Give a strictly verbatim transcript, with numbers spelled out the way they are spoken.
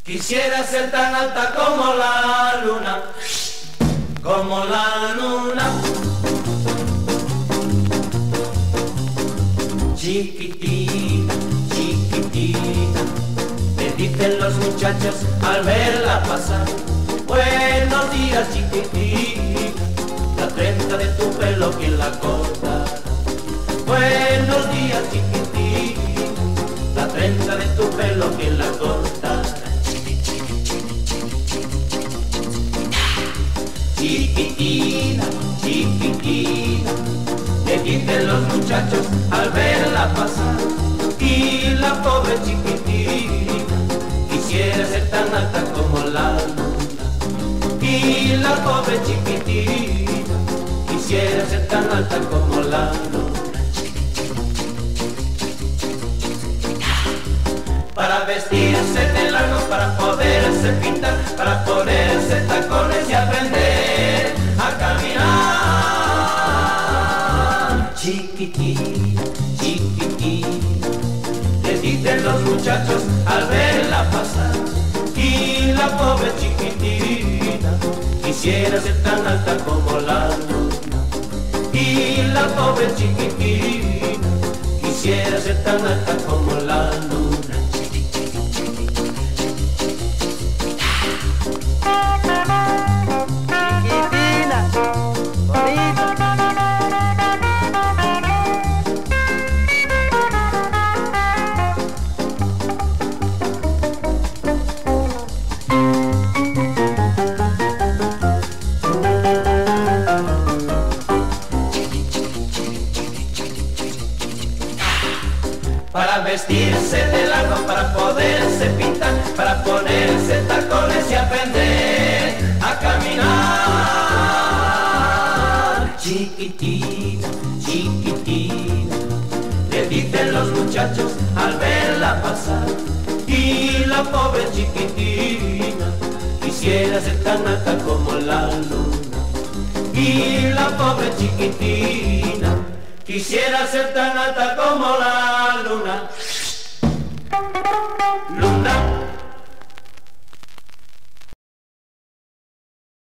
Quisiera ser tan alta como la luna, como la luna. Chiquitina, chiquitina, me dicen los muchachos al verla pasar. Buenos días, chiquitina, la trenza de tu pelo, ¿quién la corta? Buenos días, chiquitina, la trenza de tu pelo, ¿quién la corta? Chiquitina, chiquitina, me dicen los muchachos al verla pasar. Y la pobre chiquitina quisiera ser tan alta como la luna. Y la pobre chiquitina quisiera ser tan alta como la luna. Para vestirse de largo, para poderse pintar, para ponerse tacones y aprender a caminar. Chiquitina, chiquitina, les dicen los muchachos al verla pasar. Y la pobre chiquitina quisiera ser tan alta como la luna. Y la pobre chiquitina quisiera ser tan alta como la luna. Para vestirse de largo, para poderse pintar, para ponerse tacones y aprender a caminar. Chiquitina, chiquitina, le dicen los muchachos al verla pasar. Y la pobre chiquitina quisiera ser tan alta como la luna. Y la pobre chiquitina quisiera ser tan alta como